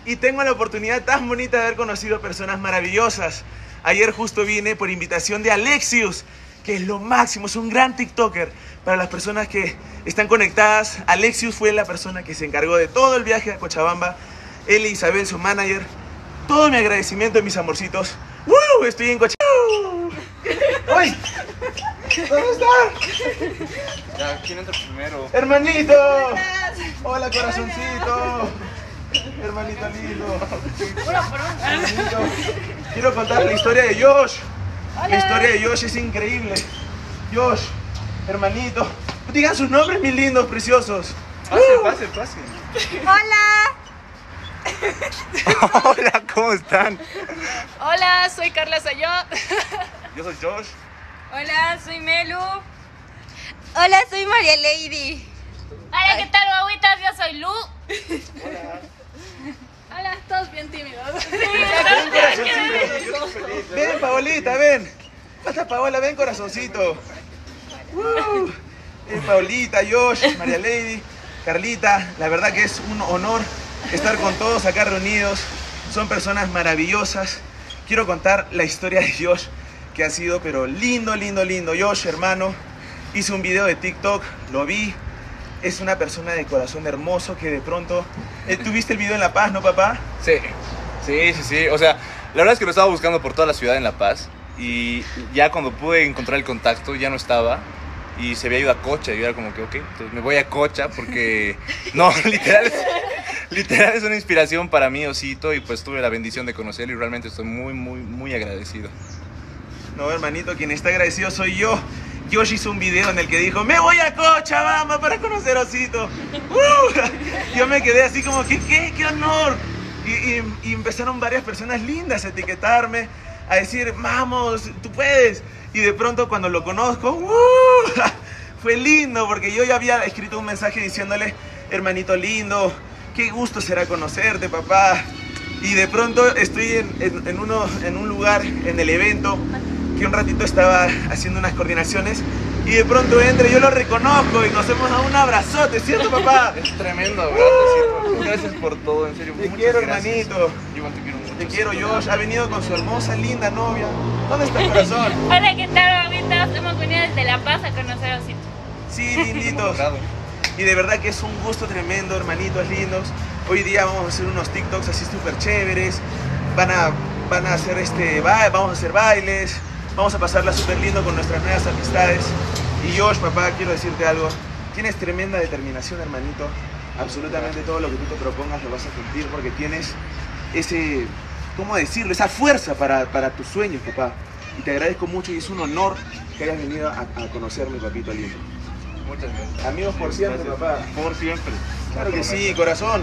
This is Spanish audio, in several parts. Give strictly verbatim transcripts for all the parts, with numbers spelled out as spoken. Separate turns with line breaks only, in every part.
y tengo la oportunidad tan bonita de haber conocido personas maravillosas. Ayer justo vine por invitación de Alexius, que es lo máximo, es un gran TikToker. Para las personas que están conectadas, Alexius fue la persona que se encargó de todo el viaje a Cochabamba. Él y Isabel, su manager. Todo mi agradecimiento, mis amorcitos. ¡Woo! Estoy en Cochabamba. ¡Ay! ¿Dónde está?
Ya, ¿quién entra primero?
¡Hermanito! Hola, corazoncito. Hermanito lindo. Hermanito. Quiero contar la historia de Josh. La historia de Josh es increíble. Josh, hermanito. Digan sus nombres, mis lindos, preciosos.
Pase, pase, pase.
Hola.
Hola, ¿cómo están?
Hola, soy Carla Sayó.
Yo soy Josh.
Hola, soy Melu. Hola, soy María Lady.
Hola, ¿qué tal, guaguitas? Yo soy Lu.
Hola.
Hola, todos bien tímidos.
Ven, corazoncito. Ven, Paolita, ven. Hasta Paola, ven, corazoncito. Uh, ven, Paolita, Josh, María Lady, Carlita. La verdad que es un honor estar con todos acá reunidos. Son personas maravillosas. Quiero contar la historia de Josh, que ha sido pero lindo, lindo, lindo. Josh, hermano, hice un video de TikTok, lo vi. Es una persona de corazón hermoso que de pronto... Eh, ¿Tuviste el video en La Paz, no, papá?
Sí, sí, sí, sí. O sea, la verdad es que lo estaba buscando por toda la ciudad en La Paz. Y ya cuando pude encontrar el contacto, ya no estaba. Y se había ido a Cocha. Y yo era como que, ok, entonces me voy a Cocha porque... No, literal es, literal es una inspiración para mí, Osito. Y pues tuve la bendición de conocerlo y realmente estoy muy, muy, muy agradecido.
No, hermanito, quien está agradecido soy yo. Josh hizo un video en el que dijo, me voy a Cochabamba para conocer a Osito. Uh, yo me quedé así como, ¿qué, qué, qué honor? Y, y, y empezaron varias personas lindas a etiquetarme, a decir, vamos, tú puedes. Y de pronto cuando lo conozco, uh, fue lindo porque yo ya había escrito un mensaje diciéndole, hermanito lindo, qué gusto será conocerte, papá. Y de pronto estoy en, en, en, uno, en un lugar, en el evento, que un ratito estaba haciendo unas coordinaciones y de pronto entra y yo lo reconozco y nos hemos dado un abrazote, ¿cierto, papá?
Es tremendo, gracias, gracias por todo, en serio.
Te
muchas
quiero,
gracias.
hermanito.
Yo igual te quiero mucho.
Te quiero, Josh. Ha venido con su hermosa, linda novia. ¿Dónde está el corazón?
Hola, ¿qué tal, guaguitas? Hemos venido desde La Paz a conocer a Osito.
Sí, linditos.
Bravo.
Y de verdad que es un gusto tremendo, hermanitos lindos. Hoy día vamos a hacer unos TikToks así súper chéveres. Van a, van a hacer este, ba- vamos a hacer bailes. Vamos a pasarla súper lindo con nuestras nuevas amistades. Y Josh, papá, quiero decirte algo. Tienes tremenda determinación, hermanito. Absolutamente todo lo que tú te propongas lo vas a cumplir porque tienes ese, ¿cómo decirlo? Esa fuerza para, para tus sueños, papá. Y te agradezco mucho y es un honor que hayas venido a, a conocerme, papito lindo.
Muchas gracias.
Amigos por siempre,
Gracias.
papá.
Por siempre.
Claro que sí, corazón.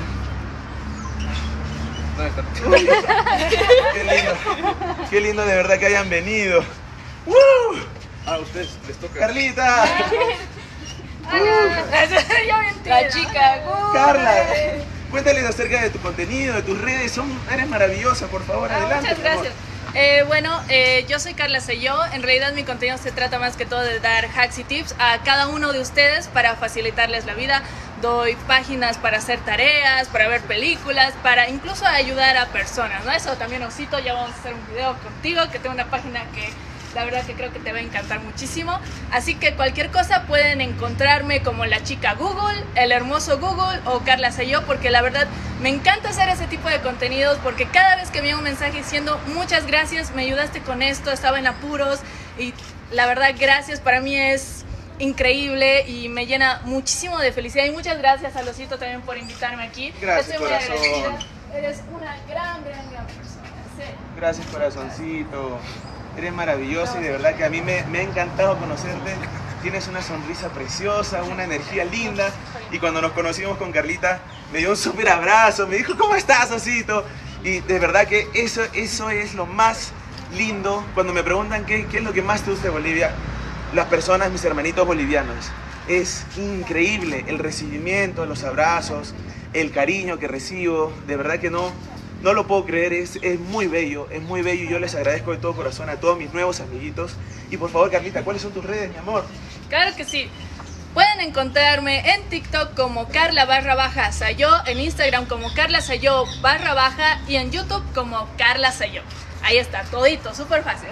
¿Dónde está?
Qué lindo. Qué lindo de verdad que hayan venido. ¡Woo!
Ah, a ustedes les toca.
Carlita.
Hola. Yo bien tímida. La chica. Uh.
Carla. Cuéntales acerca de tu contenido, de tus redes. Son, eres maravillosa, por favor,
Ah,
adelante.
muchas
por favor.
gracias. Eh, bueno, eh, yo soy Carla Sayó. En realidad mi contenido se trata más que todo de dar hacks y tips a cada uno de ustedes para facilitarles la vida. Doy páginas para hacer tareas, para ver películas, para incluso ayudar a personas, ¿no? Eso también, Osito, ya vamos a hacer un video contigo, que tengo una página que la verdad que creo que te va a encantar muchísimo. Así que cualquier cosa pueden encontrarme como la chica Google, el hermoso Google o Carla Sayó, porque la verdad me encanta hacer ese tipo de contenidos porque cada vez que me envío un mensaje diciendo muchas gracias, me ayudaste con esto, estaba en apuros y la verdad gracias, para mí es increíble y me llena muchísimo de felicidad y muchas gracias a Losito también por invitarme aquí.
Gracias,
Estoy muy
corazón.
agradecida. Eres una gran, gran, gran persona. Sí.
Gracias, corazoncito. Eres maravillosa y de verdad que a mí me, me ha encantado conocerte. Tienes una sonrisa preciosa, una energía linda. Y cuando nos conocimos con Carlita, me dio un súper abrazo. Me dijo, ¿cómo estás, Osito? Y de verdad que eso, eso es lo más lindo. Cuando me preguntan qué, qué es lo que más te gusta de Bolivia, las personas, mis hermanitos bolivianos. Es increíble el recibimiento, los abrazos, el cariño que recibo. De verdad que no... No lo puedo creer, es, es muy bello, es muy bello y yo les agradezco de todo corazón a todos mis nuevos amiguitos. Y por favor, Carlita, ¿cuáles son tus redes, mi amor?
Claro que sí. Pueden encontrarme en TikTok como Carla barra baja Sayo, en Instagram como Carla Sayo barra baja y en YouTube como Carla Sayo. Ahí está, todito, súper fácil.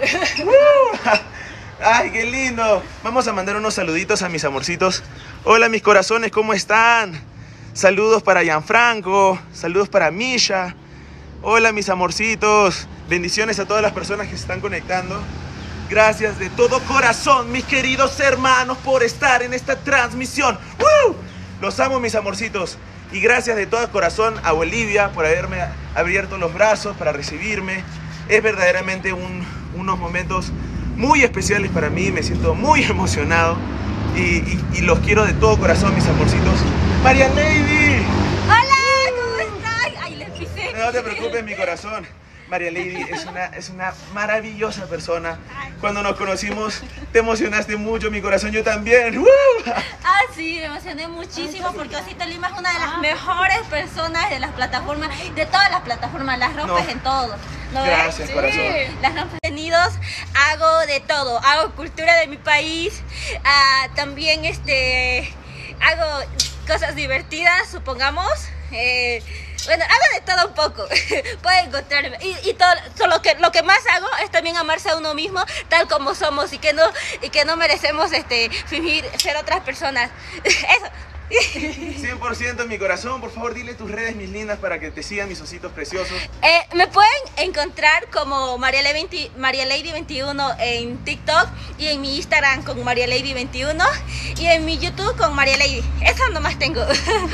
¡Ay, qué lindo! Vamos a mandar unos saluditos a mis amorcitos. Hola, mis corazones, ¿cómo están? Saludos para Gianfranco, saludos para Misha. Hola, mis amorcitos. Bendiciones a todas las personas que se están conectando. Gracias de todo corazón, mis queridos hermanos, por estar en esta transmisión. ¡Woo! Los amo, mis amorcitos. Y gracias de todo corazón a Bolivia por haberme abierto los brazos para recibirme. Es verdaderamente un, unos momentos muy especiales para mí. Me siento muy emocionado. Y, y, y los quiero de todo corazón, mis amorcitos. ¡María Lady!
¡Hola! ¿Cómo estás? ¡Ay, le pisé!
No te preocupes, mi corazón. María Lady es una, es una maravillosa persona. Cuando nos conocimos, te emocionaste mucho, mi corazón, yo también. ¡Uh!
Ah, sí, me emocioné muchísimo porque Osito Lima es una de las mejores personas de las plataformas, de todas las plataformas, las rompes
No.
en todo. ¿No
Gracias,
ves?
corazón.
Las rompes tenidos, hago de todo, hago cultura de mi país, ah, también este, hago cosas divertidas, supongamos. Eh, bueno, hago de todo un poco. Pueden encontrarme. Y, y todo, solo que, lo que más hago es también amarse a uno mismo, tal como somos, y que no, y que no merecemos este, fingir ser otras personas. Eso.
cien por ciento en mi corazón. Por favor, dile tus redes, mis lindas, para que te sigan mis ositos preciosos.
Eh, me pueden encontrar como María Lady veintiuno en TikTok y en mi Instagram con María Lady veintiuno y en mi YouTube con María Lady. Eso nomás tengo.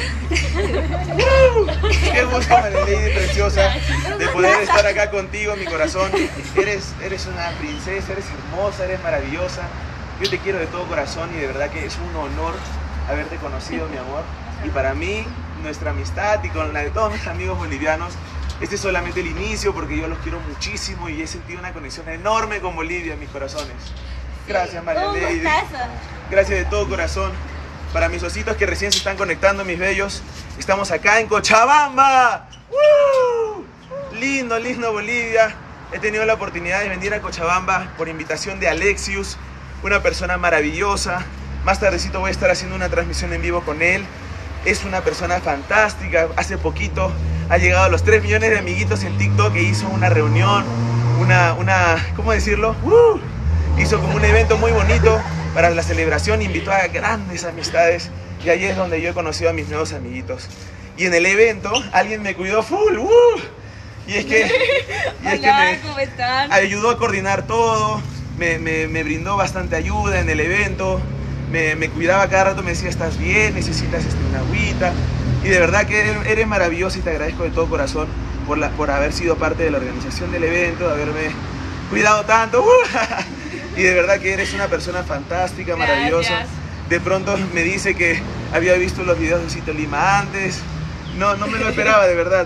Qué gusto, María Lady preciosa, de poder estar acá contigo, mi corazón. Eres, eres una princesa, eres hermosa, eres maravillosa. Yo te quiero de todo corazón y de verdad que es un honor haberte conocido, mi amor. Y para mí, nuestra amistad y con la de todos mis amigos bolivianos, este es solamente el inicio porque yo los quiero muchísimo y he sentido una conexión enorme con Bolivia, mis corazones. Gracias, María
Un
Lady.
gustazo.
Gracias de todo corazón. Para mis ositos que recién se están conectando, mis bellos, estamos acá en Cochabamba. ¡Woo! Lindo, lindo Bolivia. He tenido la oportunidad de venir a Cochabamba por invitación de Alexius, una persona maravillosa. Más tardecito voy a estar haciendo una transmisión en vivo con él. Es una persona fantástica. Hace poquito ha llegado a los tres millones de amiguitos en TikTok e hizo una reunión, una, una ¿cómo decirlo? ¡Uh! Hizo como un evento muy bonito para la celebración. Invitó a grandes amistades y ahí es donde yo he conocido a mis nuevos amiguitos. Y en el evento alguien me cuidó full. ¡Uh! Y es que, y es que
Hola,
me
¿cómo están?
ayudó a coordinar todo. Me, me, me brindó bastante ayuda en el evento. Me, me cuidaba cada rato, me decía, ¿estás bien? ¿Necesitas este, una agüita? Y de verdad que eres, eres maravillosa y te agradezco de todo corazón por, la, por haber sido parte de la organización del evento, de haberme cuidado tanto. Y de verdad que eres una persona fantástica, maravillosa.
Gracias.
De pronto me dice que había visto los videos de Osito Lima antes. No, no me lo esperaba, de verdad.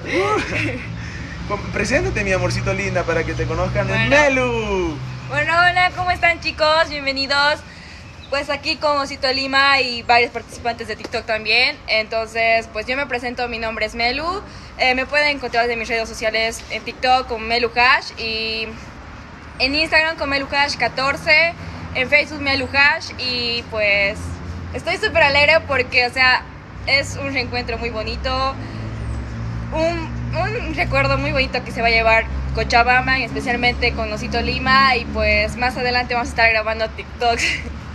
Preséntate, mi amorcito linda, para que te conozcan.
Bueno.
¡Melu!
Bueno, hola, ¿cómo están, chicos? Bienvenidos. Pues aquí con Osito Lima y varios participantes de TikTok también. Entonces, pues yo me presento, mi nombre es Melu. Eh, me pueden encontrar en mis redes sociales en TikTok con Melu Hash y en Instagram con Melu Hash catorce, en Facebook Melu Hash y pues estoy súper alegre porque, o sea, es un reencuentro muy bonito, un, un recuerdo muy bonito que se va a llevar Cochabamba, y especialmente con Osito Lima, y pues más adelante vamos a estar grabando TikToks.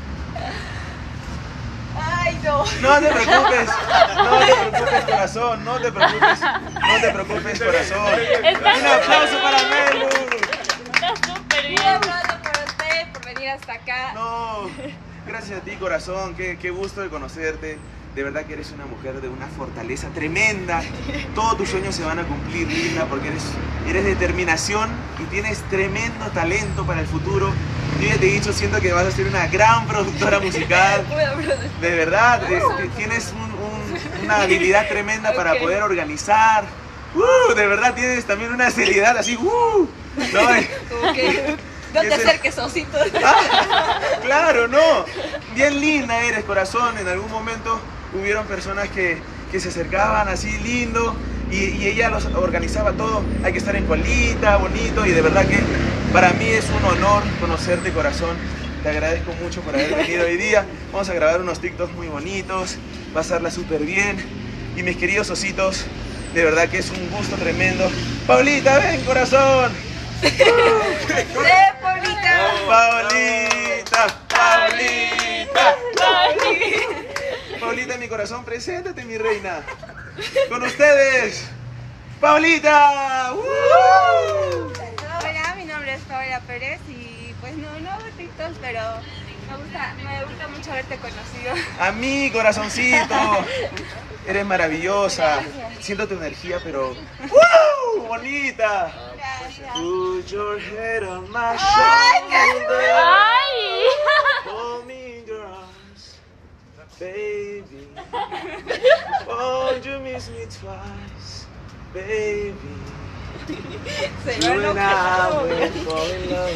Ay, no.
No te preocupes, no te preocupes, corazón, no te preocupes, no te preocupes, corazón. Un aplauso para Melu.
Está súper
Un
bien.
aplauso por usted, por venir hasta acá.
No, gracias a ti, corazón, qué, qué gusto de conocerte. De verdad que eres una mujer de una fortaleza tremenda. Todos tus sueños se van a cumplir, linda, porque eres, eres determinación y tienes tremendo talento para el futuro. Yo ya te he dicho, siento que vas a ser una gran productora musical. De verdad, es- tienes un- un- una habilidad tremenda para
Ok.
poder organizar. Uh, de verdad tienes también una seriedad así. Uh, no, eh,
Como que no te
Ese-
acerques, Osito.
ah, claro, no. Bien linda eres, corazón. En algún momento hubieron personas que, que se acercaban así lindo y, y ella los organizaba todo. Hay que estar en colita, bonito, y de verdad que para mí es un honor conocerte, corazón. te agradezco mucho por haber venido hoy día. Vamos a grabar unos TikToks muy bonitos, pasarla súper bien. Y mis queridos ositos, de verdad que es un gusto tremendo. Paulita, ven, corazón.
¡Sí, Paulita!
Paulita, Paulita, Paulita. Paulita, mi corazón, preséntate, mi reina. Con ustedes, Paulita. ¡Uh!
Hola, mi nombre es Paola Pérez y pues no, no hago TikToks, pero me gusta, me gusta mucho haberte conocido.
A mí, corazoncito. Eres maravillosa. Siento tu energía, pero ¡wow! ¡Bonita!
Gracias.
Put your head on my shoulder.
¡Ay!
Hold me in your arms, baby. Won't you miss me twice, baby?
Se
You
va
and I
loco.
will fall in love.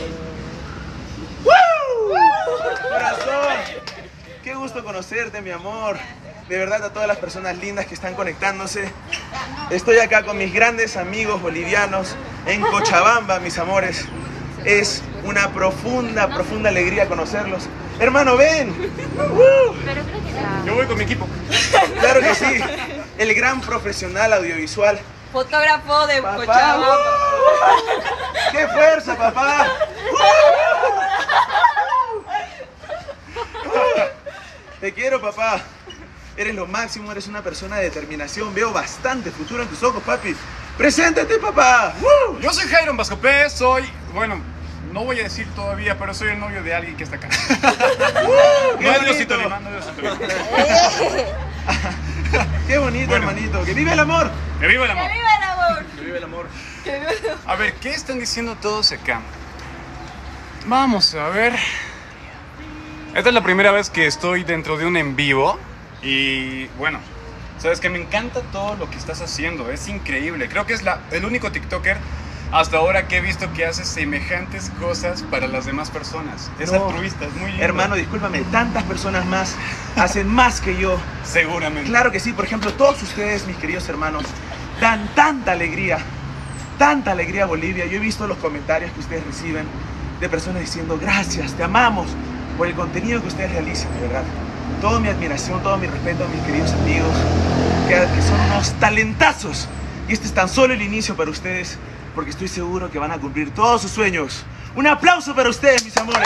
¡Woo! Corazón, qué gusto conocerte, mi amor. De verdad, a todas las personas lindas que están conectándose. Estoy acá con mis grandes amigos bolivianos en Cochabamba, mis amores. Es una profunda, profunda alegría conocerlos. Hermano, ven. ¡Uh!
Yo voy con mi equipo.
Claro que sí. El gran profesional audiovisual.
Fotógrafo de
Papá.
Cochabamba.
¡Uh! ¡Qué fuerza, papá! ¡Uh! Te quiero, papá. Eres lo máximo, eres una persona de determinación. Veo bastante futuro en tus ojos, papi. ¡Preséntate, papá! ¡Uh!
Yo soy Jairon Vascopé, soy, bueno, no voy a decir todavía, pero soy el novio de alguien que está acá.
¡Uh! ¡Qué
No es
bonito!
Diosito Lima, no es Diosito Lima.
¡Qué bonito,
Bueno.
hermanito! ¡Que vive el amor!
¡Que viva el amor!
¡Viva el amor!
¡Que vive el amor!
A ver, ¿qué están diciendo todos acá? Vamos a ver. Esta es la primera vez que estoy dentro de un en vivo. Y bueno, sabes que me encanta todo lo que estás haciendo. Es increíble. Creo que es la, el único TikToker hasta ahora que he visto que hace semejantes cosas para las demás personas. Es
No.
altruista, es muy lindo.
Hermano, discúlpame, tantas personas más hacen más que yo.
Seguramente.
Claro que sí, por ejemplo, todos ustedes, mis queridos hermanos, dan tanta alegría, tanta alegría a Bolivia. Yo he visto los comentarios que ustedes reciben de personas diciendo gracias, te amamos por el contenido que ustedes realizan, de verdad. Toda mi admiración, todo mi respeto a mis queridos amigos, que, que son unos talentazos. Y este es tan solo el inicio para ustedes, porque estoy seguro que van a cumplir todos sus sueños. Un aplauso para ustedes, mis amores.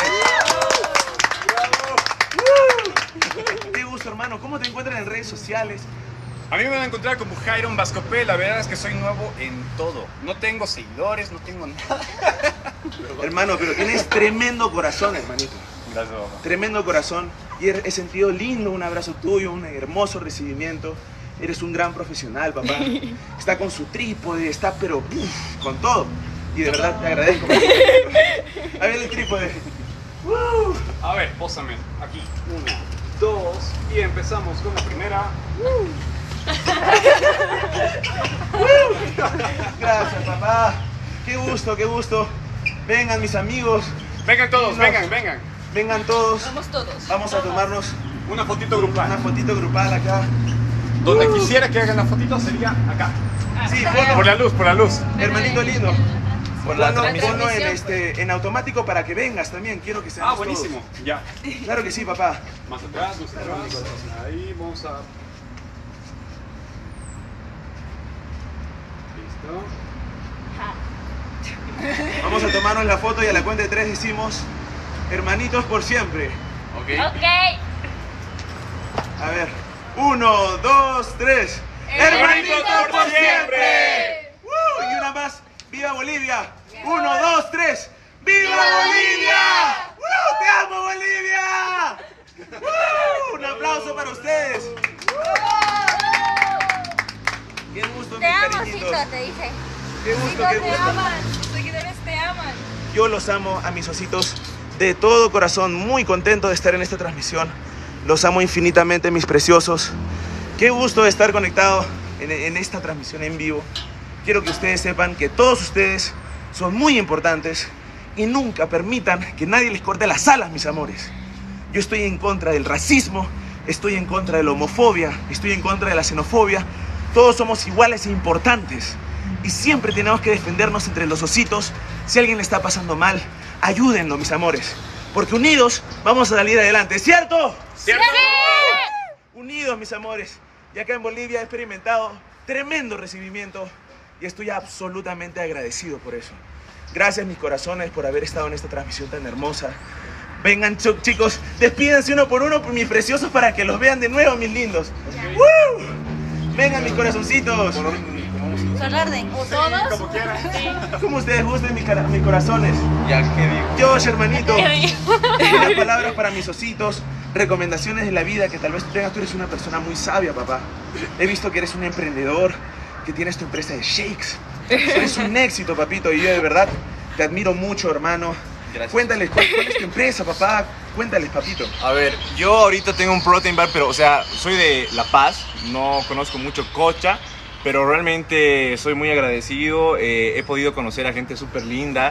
¡Uh! Qué gusto, hermano. ¿Cómo te encuentran en redes sociales?
A mí me van a encontrar como Jairon Vascopé. La verdad es que soy nuevo en todo. No tengo seguidores, no tengo nada.
Hermano, pero tienes tremendo corazón, hermanito.
Gracias, papá.
Tremendo corazón. Y he he sentido lindo un abrazo tuyo, un hermoso recibimiento. Eres un gran profesional, papá. Está con su trípode, está pero uf, con todo. Y de verdad te agradezco. A ver el trípode. Uh.
A ver, pósame. Aquí. Una, dos. Y empezamos con la primera.
Gracias, papá. Qué gusto, qué gusto. Vengan mis amigos,
Vengan todos,
No.
vengan, vengan.
vengan todos.
Somos todos.
Vamos a tomarnos
Una fotito grupal.
una fotito grupal acá.
Donde quisiera que hagan la fotito sería acá.
Sí, ponlo,
Por la luz, por la luz.
hermanito lindo.
Por la
Ponlo,
transmisión.
ponlo en, este, en automático para que vengas también. Quiero que seamos
Ah, buenísimo. Ya.
todos. Claro que sí, papá.
Más atrás, más atrás. Ahí vamos a. Listo.
Vamos a tomarnos la foto y a la cuenta de tres decimos hermanitos por siempre.
Ok.
Ok.
A ver, uno, dos, tres. ¡Hermanitos por siempre! ¡Uh! Y una más. ¡Viva Bolivia! Uno, dos, tres. ¡Viva Bolivia! ¡Uh! ¡Te amo, Bolivia! ¡Uh! Un aplauso para ustedes. ¡Qué gusto,
Te
mis
amo,
cariñitos!
Cito, te dice.
¡Qué gusto,
Chicos,
qué
te
gusto!
aman. Tus seguidores te aman.
Yo los amo a mis ositos de todo corazón, muy contento de estar en esta transmisión. Los amo infinitamente, mis preciosos. Qué gusto de estar conectado en, en esta transmisión en vivo. Quiero que ustedes sepan que todos ustedes son muy importantes y nunca permitan que nadie les corte las alas, mis amores. Yo estoy en contra del racismo, estoy en contra de la homofobia, estoy en contra de la xenofobia. Todos somos iguales e importantes. Y siempre tenemos que defendernos entre los ositos. Si alguien le está pasando mal, ayúdenlo, mis amores. porque unidos vamos a salir adelante, ¿cierto?
¿Cierto?
Unidos, mis amores. Y acá en Bolivia he experimentado tremendo recibimiento y estoy absolutamente agradecido por eso. Gracias, mis corazones, por haber estado en esta transmisión tan hermosa. Vengan, chicos, despídense uno por uno, mis preciosos, para que los vean de nuevo, mis lindos. ¡Woo! Vengan, mis corazoncitos.
Solarden.
¿O todos?
Como quieran.
Como ustedes gusten, mis, cara- mis corazones.
Ya, ¿qué digo?
Josh, hermanito. Unas palabras para mis ositos. Recomendaciones de la vida que tal vez tú tengas. Tú eres una persona muy sabia, papá. He visto que eres un emprendedor, que tienes tu empresa de shakes. Eres un éxito, papito. Y yo de verdad te admiro mucho, hermano.
Gracias.
Cuéntales, ¿cuál, cuál es tu empresa, papá? Cuéntales, papito.
A ver, yo ahorita tengo un protein bar, pero, o sea, soy de La Paz, no conozco mucho Cocha, pero realmente soy muy agradecido, eh, he podido conocer a gente súper linda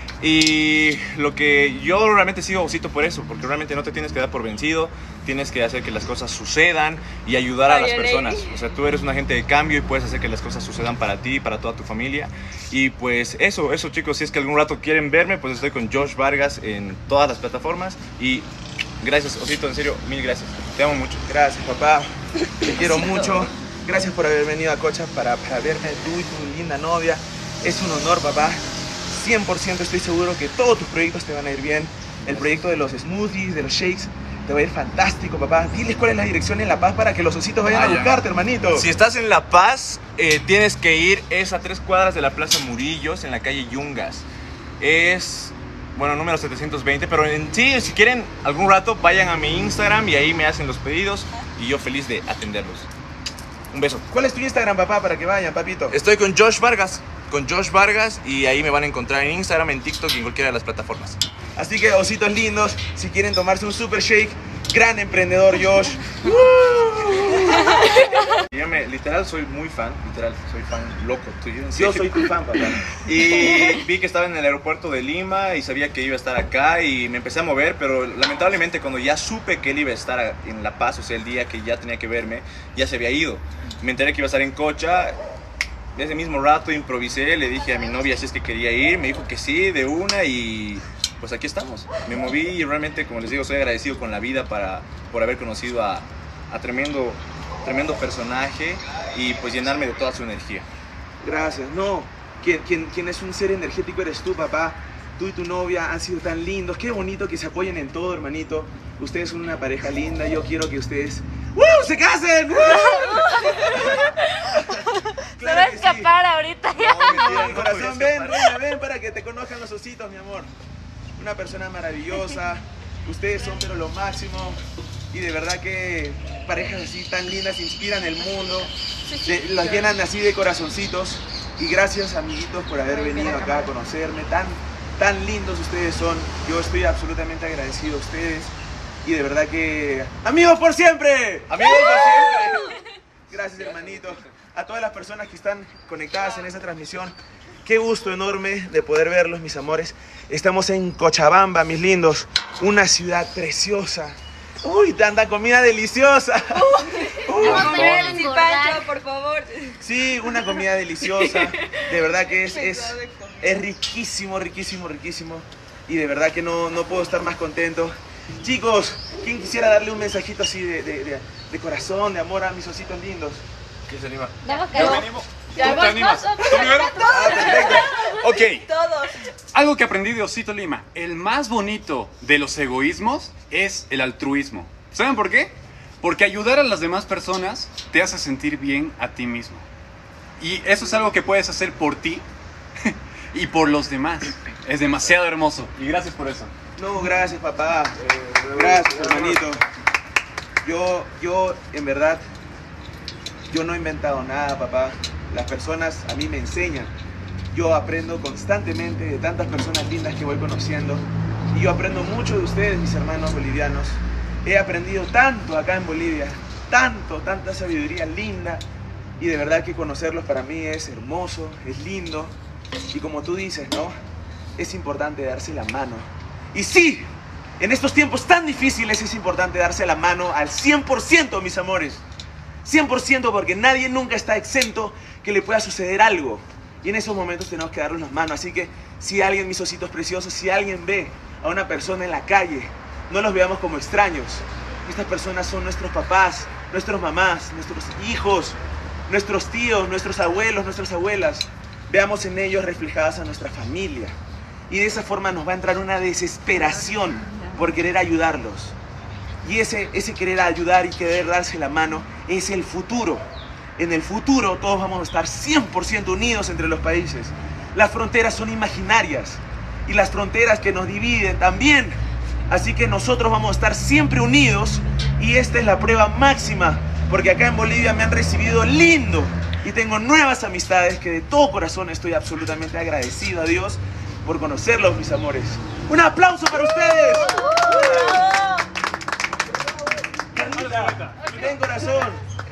y lo que yo realmente sigo Osito por eso, porque realmente no te tienes que dar por vencido, tienes que hacer que las cosas sucedan y ayudar a las personas. O sea, tú eres un agente de cambio y puedes hacer que las cosas sucedan para ti, para toda tu familia. Y pues eso, eso chicos, si es que algún rato quieren verme, pues estoy con Josh Vargas en todas las plataformas. Y gracias, Osito, en serio, mil gracias. Te amo mucho.
Gracias, papá. Te quiero mucho. Gracias por haber venido a Cocha para, para verme, tú y tu linda novia. Es un honor, papá. cien por ciento estoy seguro que todos tus proyectos te van a ir bien. El proyecto de los smoothies, de los shakes, te va a ir fantástico, papá. Diles cuál es la dirección en La Paz para que los ositos vayan
Ah,
a
ya.
buscarte, hermanito.
Si estás en La Paz, eh, tienes que ir, es a tres cuadras de la Plaza Murillos, en la calle Yungas. Es, bueno, número setecientos veinte, pero en sí, si quieren algún rato, vayan a mi Instagram y ahí me hacen los pedidos y yo feliz de atenderlos. Un beso.
¿Cuál es tu Instagram, papá, para que vayan, papito?
Estoy con Josh Vargas, con Josh Vargas y ahí me van a encontrar en Instagram, en TikTok y en cualquiera de las plataformas.
Así que, ositos lindos, si quieren tomarse un super shake, gran emprendedor, Josh.
Yo me, literal soy muy fan, literal, soy fan loco tuyo. en
Yo
serio.
soy tu fan, papá.
Y vi que estaba en el aeropuerto de Lima y sabía que iba a estar acá y me empecé a mover, pero lamentablemente cuando ya supe que él iba a estar en La Paz, o sea, el día que ya tenía que verme, ya se había ido. Me enteré que iba a estar en Cocha, ese mismo rato improvisé, le dije a mi novia si es que quería ir, me dijo que sí, de una y pues aquí estamos. Me moví y realmente, como les digo, soy agradecido con la vida para, por haber conocido a, a tremendo, tremendo personaje y pues llenarme de toda su energía.
Gracias. No, quien, quien, quien es un ser energético eres tú, papá. Tú y tu novia han sido tan lindos. Qué bonito que se apoyen en todo, hermanito. Ustedes son una pareja linda. Yo quiero que ustedes ¡uh! ¡Se casen! ¡Uh!
Se va a
que sí.
escapar ahorita.
No, mentira,
No,
corazón,
no,
ven,
no,
ven, ven para que te conozcan los ositos, mi amor. Una persona maravillosa. Ustedes son pero lo máximo. Y de verdad que parejas así tan lindas inspiran el mundo. Le- las llenan así de corazoncitos. Y gracias, amiguitos, por haber venido acá a conocerme. Tan, tan lindos ustedes son. Yo estoy absolutamente agradecido a ustedes. Y de verdad que... ¡Amigos por siempre!
Amigos, por siempre.
Gracias, hermanito. A todas las personas que están conectadas en esta transmisión, qué gusto enorme de poder verlos, mis amores. Estamos en Cochabamba, mis lindos, una ciudad preciosa. Uy, tanta comida deliciosa. Uy,
Comer, sí, Pancho, por favor.
sí, una comida deliciosa. De verdad que es, es, es riquísimo, riquísimo, riquísimo. Y de verdad que no, no puedo estar más contento. Chicos, ¿quién quisiera darle un mensajito así de, de, de, de corazón, de amor a mis ositos lindos?
¿Quién se anima?
Vamos,
Yo me animo.
Ya,
¿Tú
vas,
te animas?
vas,
¿Tú primero?
Ah, perfecto.
Ok.
Todos.
Algo que aprendí de Osito Lima. El más bonito de los egoísmos es el altruismo. ¿Saben por qué? Porque ayudar a las demás personas te hace sentir bien a ti mismo. Y eso es algo que puedes hacer por ti y por los demás. Es demasiado hermoso. Y gracias por eso.
No, gracias, papá. Gracias, hermanito. Yo, yo, en verdad, yo no he inventado nada, papá. Las personas a mí me enseñan. Yo aprendo constantemente de tantas personas lindas que voy conociendo. Y yo aprendo mucho de ustedes, mis hermanos bolivianos. He aprendido tanto acá en Bolivia. Tanto, tanta sabiduría linda. Y de verdad que conocerlos para mí es hermoso, es lindo. Y como tú dices, ¿no? Es importante darse la mano. Y sí, en estos tiempos tan difíciles es importante darse la mano al cien por ciento, mis amores. cien por ciento, porque nadie nunca está exento que le pueda suceder algo. Y en esos momentos tenemos que darnos las manos. Así que si alguien, mis ositos preciosos, si alguien ve a una persona en la calle, no los veamos como extraños. Estas personas son nuestros papás, nuestras mamás, nuestros hijos, nuestros tíos, nuestros abuelos, nuestras abuelas. Veamos en ellos reflejadas a nuestra familia. Y de esa forma nos va a entrar una desesperación por querer ayudarlos. Y ese, ese querer ayudar y querer darse la mano es el futuro. En el futuro todos vamos a estar cien por ciento unidos entre los países. Las fronteras son imaginarias y las fronteras que nos dividen también. Así que nosotros vamos a estar siempre unidos y esta es la prueba máxima, porque acá en Bolivia me han recibido lindo y tengo nuevas amistades que de todo corazón estoy absolutamente agradecido a Dios por conocerlos, mis amores. ¡Un aplauso para ustedes! Carlita, ten corazón.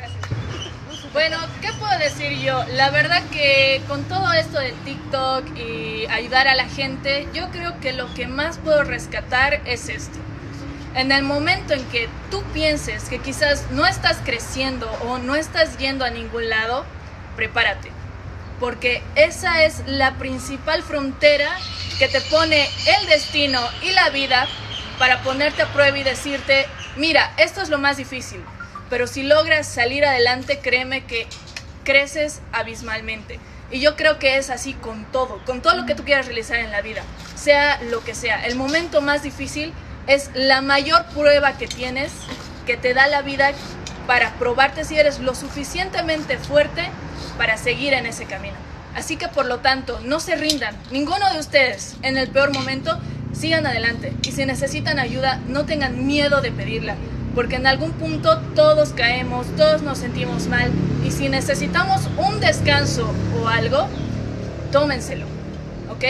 Bueno, ¿qué puedo decir yo? La verdad que con todo esto de TikTok y ayudar a la gente, yo creo que lo que más puedo rescatar es esto. En el momento en que tú pienses que quizás no estás creciendo o no estás yendo a ningún lado, prepárate. Porque esa es la principal frontera que te pone el destino y la vida para ponerte a prueba y decirte, mira, esto es lo más difícil. Pero si logras salir adelante, créeme que creces abismalmente. Y yo creo que es así con todo, con todo lo que tú quieras realizar en la vida, sea lo que sea. El momento más difícil es la mayor prueba que tienes, que te da la vida para probarte si eres lo suficientemente fuerte para seguir en ese camino. Así que por lo tanto, no se rindan. Ninguno de ustedes en el peor momento, sigan adelante. Y si necesitan ayuda, no tengan miedo de pedirla. Porque en algún punto todos caemos, todos nos sentimos mal y si necesitamos un descanso o algo, tómenselo, ¿ok?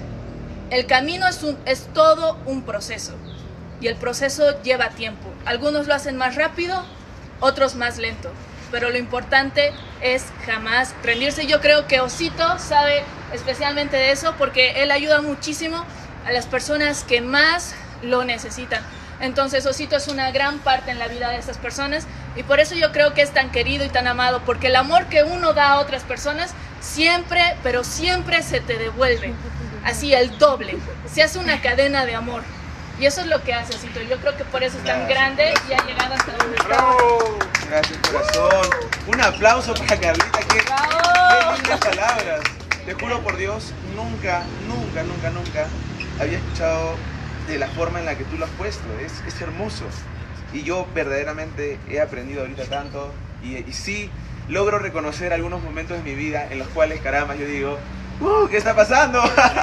El camino es, un, es todo un proceso y el proceso lleva tiempo. Algunos lo hacen más rápido, otros más lento, pero lo importante es jamás rendirse. Yo creo que Osito sabe especialmente de eso porque él ayuda muchísimo a las personas que más lo necesitan. Entonces Osito es una gran parte en la vida de esas personas y por eso yo creo que es tan querido y tan amado, porque el amor que uno da a otras personas siempre, pero siempre se te devuelve, así el doble, se hace una cadena de amor y eso es lo que hace Osito. Yo creo que por eso es tan grande y ha llegado hasta donde está.
Gracias, corazón. Un aplauso para Carlita, qué, qué lindas palabras. Te juro por Dios, nunca, nunca, nunca, nunca había escuchado de la forma en la que tú lo has puesto. Es, es hermoso y yo verdaderamente he aprendido ahorita tanto y, y sí logro reconocer algunos momentos de mi vida en los cuales, caramba, yo digo, uh, ¿qué está pasando?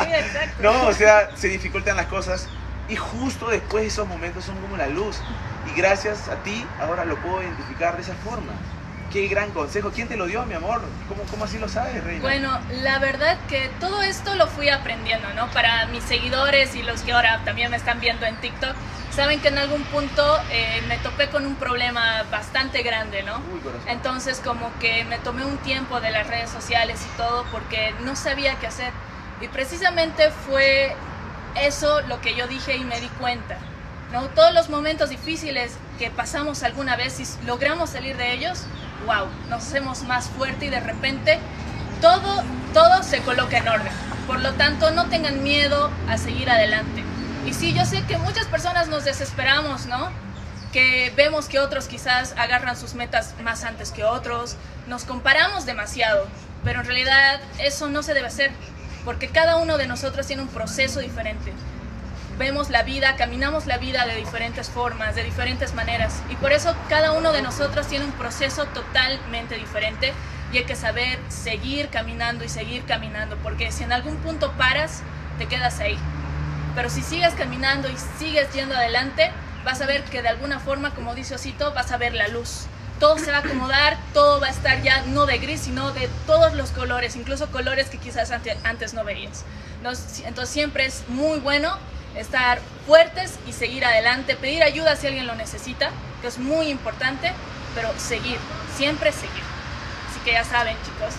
No, o sea, se dificultan las cosas y justo después esos momentos son como la luz y gracias a ti ahora lo puedo identificar de esa forma. Qué gran consejo. ¿Quién te lo dio, mi amor? ¿Cómo, cómo así lo sabes, Reina?
Bueno, la verdad que todo esto lo fui aprendiendo, ¿no? Para mis seguidores y los que ahora también me están viendo en TikTok, saben que en algún punto eh, me topé con un problema bastante grande, ¿no?
Uy, corazón.
Entonces como que me tomé un tiempo de las redes sociales y todo porque no sabía qué hacer. Y precisamente fue eso lo que yo dije y me di cuenta, ¿no? Todos los momentos difíciles que pasamos alguna vez y logramos salir de ellos, wow, nos hacemos más fuerte y de repente todo, todo se coloca en orden. Por lo tanto, no tengan miedo a seguir adelante. Y sí, yo sé que muchas personas nos desesperamos, ¿no? Que vemos que otros quizás agarran sus metas más antes que otros, nos comparamos demasiado, pero en realidad eso no se debe hacer, porque cada uno de nosotros tiene un proceso diferente. Vemos la vida, caminamos la vida de diferentes formas, de diferentes maneras y por eso cada uno de nosotros tiene un proceso totalmente diferente y hay que saber seguir caminando y seguir caminando, porque si en algún punto paras, te quedas ahí, pero si sigues caminando y sigues yendo adelante, vas a ver que de alguna forma, como dice Osito, vas a ver la luz. Todo se va a acomodar, todo va a estar ya no de gris, sino de todos los colores, incluso colores que quizás antes no veías. Entonces siempre es muy bueno estar fuertes y seguir adelante, pedir ayuda si alguien lo necesita, que es muy importante, pero seguir, siempre seguir. Así que ya saben, chicos.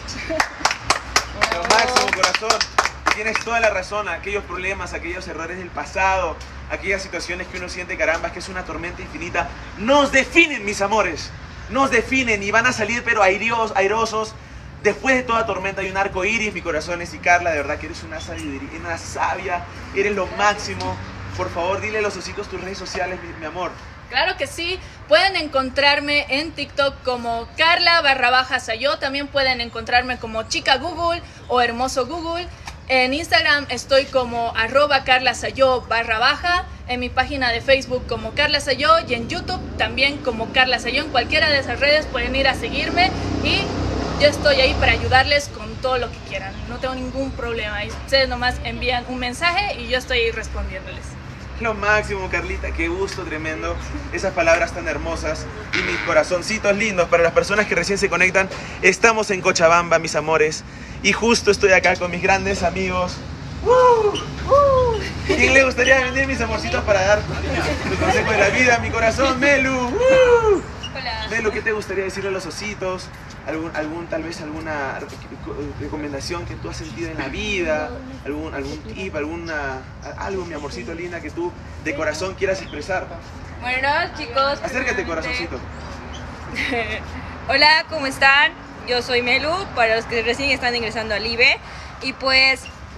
Lo máximo, corazón. Tienes toda la razón. Aquellos problemas, aquellos errores del pasado, aquellas situaciones que uno siente, caramba, es que es una tormenta infinita, nos definen, mis amores. Nos definen y van a salir pero airosos, airosos. Después de toda tormenta hay un arco iris, mi corazón es y Carla, de verdad que eres una, sabiduría, una sabia, eres lo máximo. por favor, dile a los ositos tus redes sociales, mi, mi amor.
Claro que sí, pueden encontrarme en TikTok como Carla barra baja Sayo, también pueden encontrarme como Chica Google o Hermoso Google. En Instagram estoy como arroba Carla Sayo barra baja, en mi página de Facebook como Carla Sayo y en YouTube también como Carla Sayo. En cualquiera de esas redes pueden ir a seguirme y yo estoy ahí para ayudarles con todo lo que quieran. No tengo ningún problema. Y ustedes nomás envían un mensaje y yo estoy ahí respondiéndoles.
Lo máximo, Carlita, qué gusto tremendo. Esas palabras tan hermosas y mis corazoncitos lindos para las personas que recién se conectan. Estamos en Cochabamba, mis amores, y justo estoy acá con mis grandes amigos. ¡Uh! ¡Uh! ¿Quién le gustaría venir, mis amorcitos, para dar tu consejo de la vida? Mi corazón, Melu. ¡Uh!
Hola.
Melu, ¿qué te gustaría decirle a los ositos? ¿Algún, algún, tal vez alguna recomendación que tú has sentido en la vida? ¿Algún, algún tip, alguna, algo, mi amorcito linda, que tú de corazón quieras expresar?
Bueno, chicos.
Acércate,
primeramente-
corazoncito.
Hola, ¿cómo están? Yo soy Melu, para los que recién están ingresando al I B E. Y pues,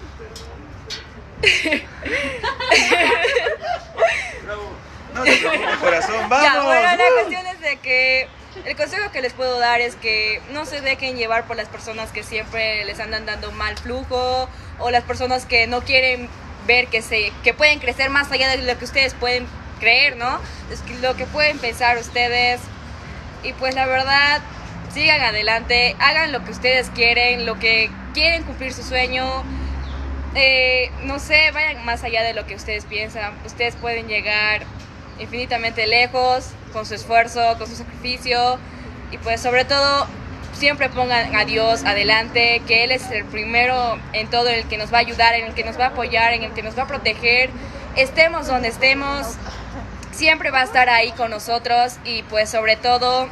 No te preocupes, corazón, vamos.
ya, bueno, la
¡Uh!
cuestión es de que el consejo que les puedo dar es que no se dejen llevar por las personas que siempre les andan dando mal flujo, o las personas que no quieren ver que, se, que pueden crecer más allá de lo que ustedes pueden creer, ¿no? Es que lo que pueden pensar ustedes. Y pues la verdad, sigan adelante, hagan lo que ustedes quieren, lo que quieren cumplir su sueño. Eh, no sé, vayan más allá de lo que ustedes piensan. Ustedes pueden llegar infinitamente lejos con su esfuerzo, con su sacrificio. Y pues sobre todo, siempre pongan a Dios adelante, que Él es el primero en todo, en el que nos va a ayudar, en el que nos va a apoyar, en el que nos va a proteger. Estemos donde estemos, siempre va a estar ahí con nosotros. Y pues sobre todo,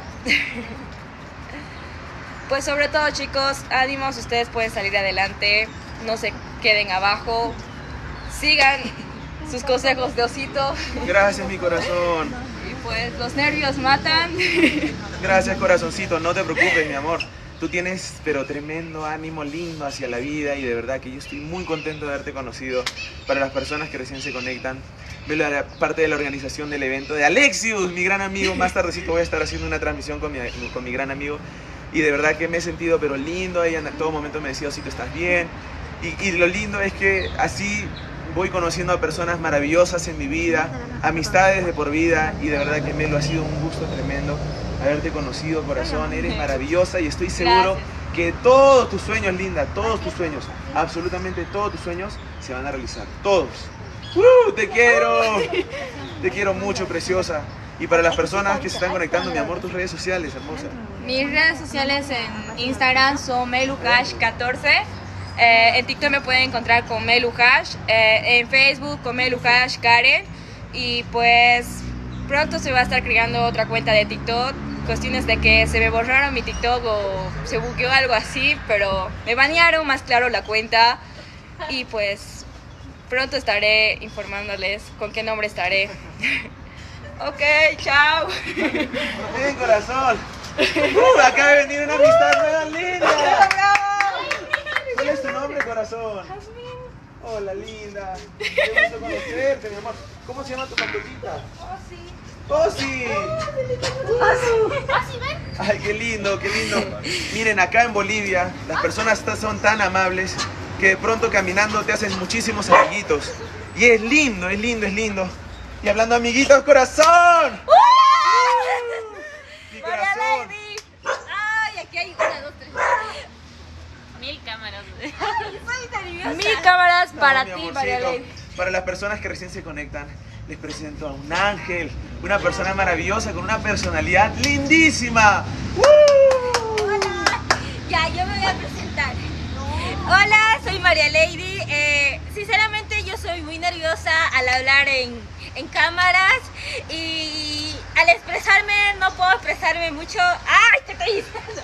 pues sobre todo, chicos, ánimos, ustedes pueden salir adelante, no se queden abajo, sigan sus consejos de osito.
Gracias, mi corazón.
Y pues los nervios matan.
Gracias, corazoncito. No te preocupes, mi amor. Tú tienes, pero tremendo ánimo lindo hacia la vida, y de verdad que yo estoy muy contento de haberte conocido. Para las personas que recién se conectan, velo a parte de la organización del evento de Alexius, mi gran amigo. Más tardecito voy a estar haciendo una transmisión con mi, con mi gran amigo, y de verdad que me he sentido pero lindo. Ella en todo momento me decía, Osito, ¿estás bien? Y, y lo lindo es que así voy conociendo a personas maravillosas en mi vida, amistades de por vida, y de verdad que Melo, ha sido un gusto tremendo haberte conocido, corazón. Eres maravillosa y estoy seguro
Gracias.
que todos tus sueños, linda, todos tus sueños, absolutamente todos tus sueños se van a realizar, todos. ¡Uh! ¡Te quiero! Te quiero mucho, preciosa. Y para las personas que se están conectando, mi amor, tus redes sociales, hermosa.
Mis redes sociales en Instagram son meluhash catorce. Eh, en TikTok me pueden encontrar con meluhash. Eh, en Facebook con meluhash Karen. Y pues pronto se va a estar creando otra cuenta de TikTok. Cuestiones de que se me borraron mi TikTok o se bugueó algo así, pero me banearon, más claro, la cuenta. Y pues pronto estaré informándoles con qué nombre estaré. Ok, chao.
Bien, corazón. Uh, acaba de venir una amistad nueva, linda. ¿Cuál es tu nombre, corazón? Hola, linda. Qué gusto conocerte, mi amor. ¿Cómo se llama tu mascotita? Osi. Osi. Ay, qué lindo, qué lindo. Miren, acá en Bolivia, las personas ta- son tan amables que de pronto caminando te hacen muchísimos amiguitos. Y es lindo, es lindo, es lindo. Y hablando de amiguitos, corazón. Mi
María
corazón.
Lady. Ay, aquí hay una, dos, tres.
Mil cámaras.
Soy nerviosa.
Mil cámaras
No,
para
mi
ti,
amorcito.
María Lady.
Para las personas que recién se conectan, les presento a un ángel, una persona maravillosa con una personalidad lindísima. ¡Woo!
Hola. Ya, yo me voy a presentar. Hola, soy María Lady. Eh, sinceramente, yo soy muy nerviosa al hablar en, en cámaras, y al expresarme no puedo expresarme mucho. ¡Ay, te estoy diciendo!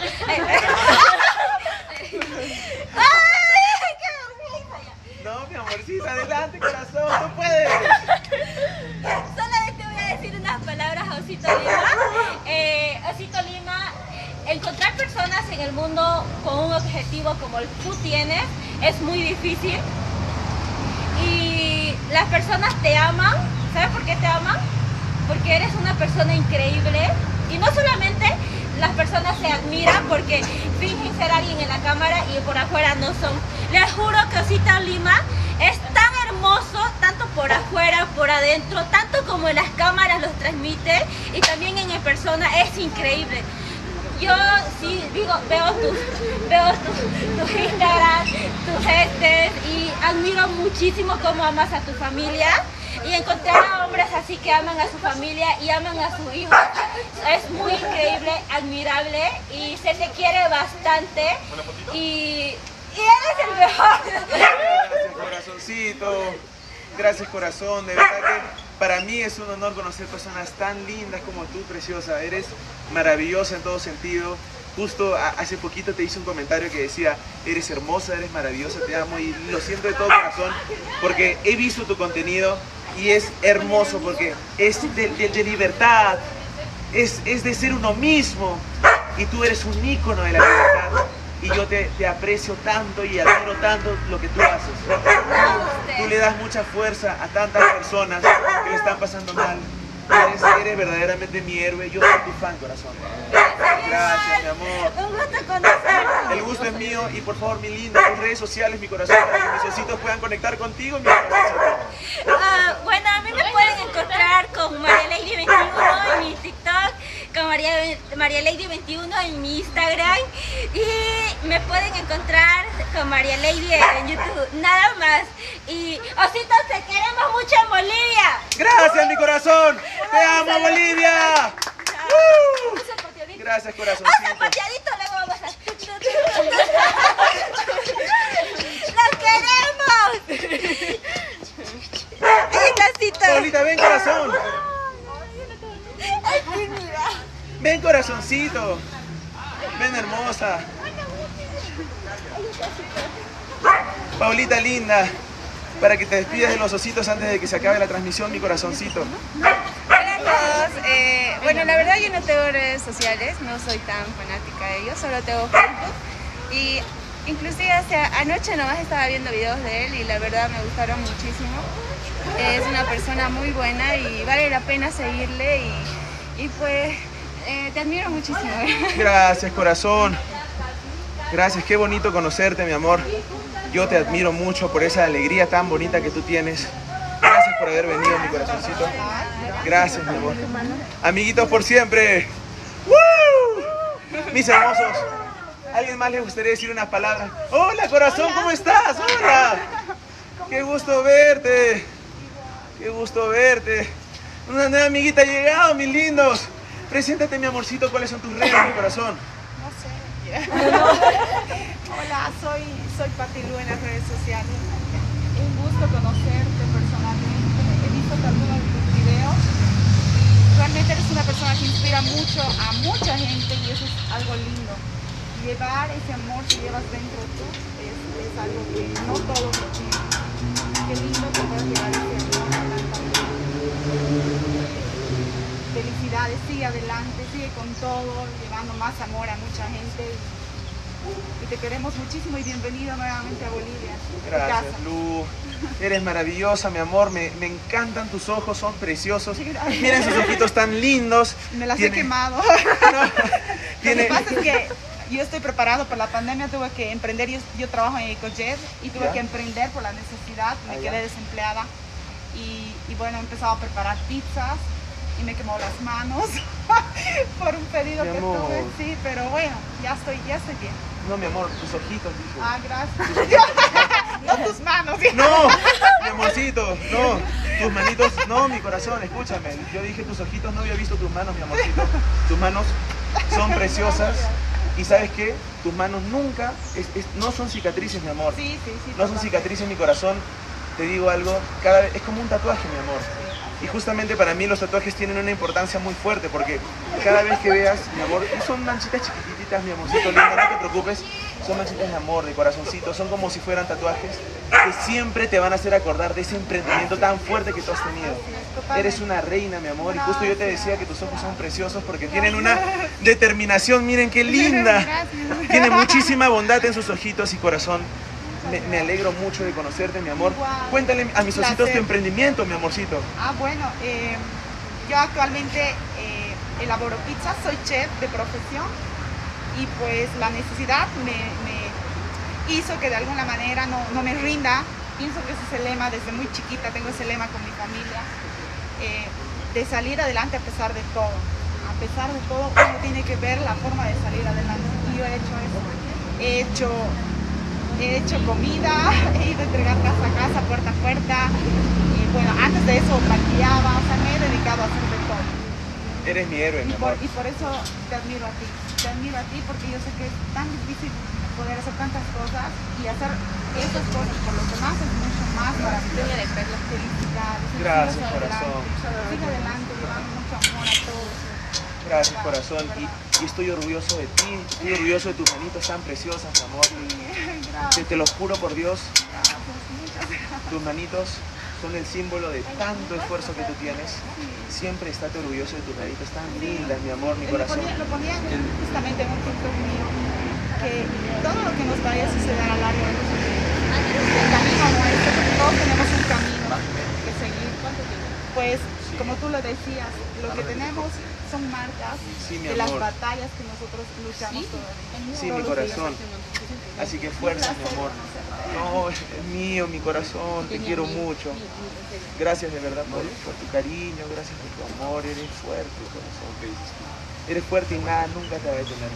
¡Ay, qué vergüenza!
No, mi amorcito, adelante, corazón, tú puedes.
Solamente voy a decir unas palabras a Osito Lima. Eh, Osito Lima, encontrar personas en el mundo con un objetivo como el que tú tienes es muy difícil. y las personas te aman. ¿Sabes por qué te aman? Porque eres una persona increíble y no solamente las personas se admiran porque fingen ser alguien en la cámara y por afuera no son. Les juro que Osito Lima es tan hermoso, tanto por afuera, por adentro, tanto como en las cámaras los transmite y también en persona es increíble. Yo sí digo, veo tus, veo tus, tus Instagram, tus gestes y admiro muchísimo cómo amas a tu familia. Y encontrar a hombres así que aman a su familia y aman a su hijo es muy increíble, admirable y se te quiere bastante y, y eres el mejor.
Gracias, corazoncito. Gracias, corazón. De verdad que para mí es un honor conocer personas tan lindas como tú, preciosa. Eres maravillosa en todo sentido. Justo hace poquito te hice un comentario que decía, eres hermosa, eres maravillosa, te amo y lo siento de todo corazón porque he visto tu contenido y es hermoso porque es de, de, de libertad, es, es de ser uno mismo y tú eres un ícono de la libertad y yo te, te aprecio tanto y admiro tanto lo que tú haces. Tú le das mucha fuerza a tantas personas que le están pasando mal. Eres, eres verdaderamente mi héroe, yo soy tu fan, corazón. Gracias, mi amor.
Un gusto conocerte.
El gusto es mío y por favor, mi linda, tus redes sociales, mi corazón, para que mis ositos puedan conectar contigo, mi corazoncito.
Uh, bueno, a mí me pueden encontrar con María Lady veintiuno en mi TikTok, con María, María Lady veintiuno en mi Instagram y me pueden encontrar con María Lady en YouTube, nada más. Y ositos, te queremos mucho en Bolivia.
Gracias, mi corazón. Te amo, Bolivia. Uh. Gracias, corazoncito.
Haz pateadito, luego vamos a... ¡Los queremos! ¡Ay, casito!
Paulita, ven, corazón. Ven, corazoncito. Ven, hermosa. Paulita, linda. Para que te despidas de los ositos antes de que se acabe la transmisión, mi corazoncito.
Hola a todos. Eh, bueno, la verdad yo no tengo redes sociales, no soy tan fanática de ellos, solo tengo Facebook. Y inclusive hasta anoche nomás estaba viendo videos de él y la verdad me gustaron muchísimo. Es una persona muy buena y vale la pena seguirle y, y pues eh, te admiro muchísimo.
Gracias, corazón. Gracias, qué bonito conocerte, mi amor. Yo te admiro mucho por esa alegría tan bonita que tú tienes. Gracias por haber venido, mi corazoncito. Gracias, mi amor. Amiguitos por siempre. ¡Woo! Mis hermosos. ¿Alguien más les gustaría decir unas palabras? Hola, corazón, ¿cómo estás? Hola. Qué gusto verte. Qué gusto verte. Una nueva amiguita ha llegado, mis lindos. Preséntate, mi amorcito, ¿cuáles son tus redes, mi corazón?
No sé. Hola, soy, soy Pati Lu en las redes sociales. Es un gusto conocerte personalmente. He visto algunos de tus videos. Realmente eres una persona que inspira mucho a mucha gente y eso es algo lindo. Llevar ese amor que llevas dentro tú es, es algo que no todos lo tienen. Qué lindo que puedas llevar ese amor adelante. Felicidades, sigue adelante, sigue con todo, llevando más amor a mucha gente. Y te queremos muchísimo y bienvenido nuevamente a Bolivia.
Gracias, Lu. Eres maravillosa, mi amor. Me, me encantan tus ojos, son preciosos. Miren sus ojitos tan lindos.
Me las
Tiene...
he quemado.
No.
Tiene... Lo que pasa es que yo estoy preparado para la pandemia, tuve que emprender. Yo, yo trabajo en Ecojet y tuve
¿Ya?
que emprender por la necesidad. Me
ah,
quedé
ya.
desempleada y, y bueno, he empezado a preparar pizzas y me quemó las manos por un pedido
Mi
que
amor.
tuve. Sí, pero bueno, ya estoy, ya estoy bien.
No, mi amor, tus ojitos, dije.
Ah, gracias. No tus manos.
No, mi amorcito, no. Tus manitos, no, mi corazón, escúchame. Yo dije tus ojitos, no había visto tus manos, mi amorcito. Tus manos son preciosas. Y ¿sabes qué? Tus manos nunca, es, es, no son cicatrices, mi amor.
Sí, sí, sí.
No son cicatrices, mi corazón. Te digo algo, cada vez, es como un tatuaje, mi amor. Y justamente para mí los tatuajes tienen una importancia muy fuerte porque cada vez que veas, mi amor, son manchitas chiquititas, mi amorcito lindo, no te preocupes, son manchitas de amor, de corazoncito, son como si fueran tatuajes que siempre te van a hacer acordar de ese emprendimiento tan fuerte que tú has tenido. Eres una reina, mi amor, y justo yo te decía que tus ojos son preciosos porque tienen una determinación, miren qué linda. Tiene muchísima bondad en sus ojitos y corazón. Me, me alegro mucho de conocerte, mi amor.
Igual.
Cuéntale a mis ositos
Placer.
tu emprendimiento, mi amorcito.
Ah, bueno, eh, yo actualmente eh, elaboro pizzas, soy chef de profesión y pues la necesidad me, me hizo que de alguna manera no, no me rinda. Pienso que ese es el lema, desde muy chiquita tengo ese lema con mi familia, eh, de salir adelante a pesar de todo. A pesar de todo, uno tiene que ver la forma de salir adelante. Y yo he hecho eso. He hecho, he hecho comida, he ido a entregar casa a casa, puerta a puerta. Y bueno, antes de eso maquillaba, o sea, me he dedicado a hacer de todo.
Eres mi héroe, mi
Y por,
amor.
y por eso te admiro a ti. Te admiro a ti porque yo sé que es tan difícil poder hacer tantas cosas y hacer esas cosas por los demás es mucho más para mí. Felicidades.
Gracias,
Sigue
corazón.
adelante, sigue adelante, llevando mucho amor a todos.
Gracias, corazón. Y, y estoy orgulloso de ti. Estoy orgulloso de tus manitos tan preciosas, mi amor. Te,
Gracias,
te lo juro por Dios,
gracias, muchas gracias.
tus manitos son el símbolo de tanto esfuerzo que tú tienes. Siempre estate orgulloso de tus manitos tan lindas, mi amor, mi
Lo
corazón.
ponía, lo ponía justamente en un TikTok mío, que todo lo que nos vaya a suceder a lo largo de nuestro el camino nuestro, porque todos tenemos un camino que seguir. Pues, como tú lo decías, lo que tenemos son marcas
Sí, mi
de las
amor.
batallas que nosotros luchamos todavía.
Sí, mi corazón. Así que fuerza, mi amor. No, es mío, mi corazón. Te quiero mucho. Gracias de verdad por, por tu cariño, gracias por tu amor. Eres fuerte, corazón. Eres fuerte y nada, nunca te va a detener,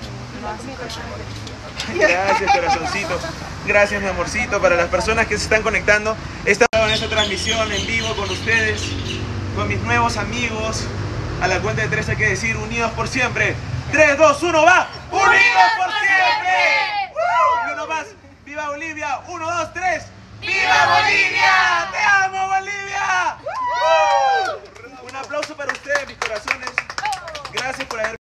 mi amor. Gracias, corazoncito. Gracias, mi amorcito. Para las personas que se están conectando, estaba en esta transmisión en vivo con ustedes, con mis nuevos amigos. A la cuenta de tres hay que decir unidos por siempre. tres, dos, uno, va. ¡Unidos por siempre! ¡Uh! Y uno más. ¡Viva Bolivia! uno, dos, tres. ¡Viva Bolivia! ¡Te amo, Bolivia! ¡Uh! Un aplauso para ustedes, mis corazones. Gracias por haber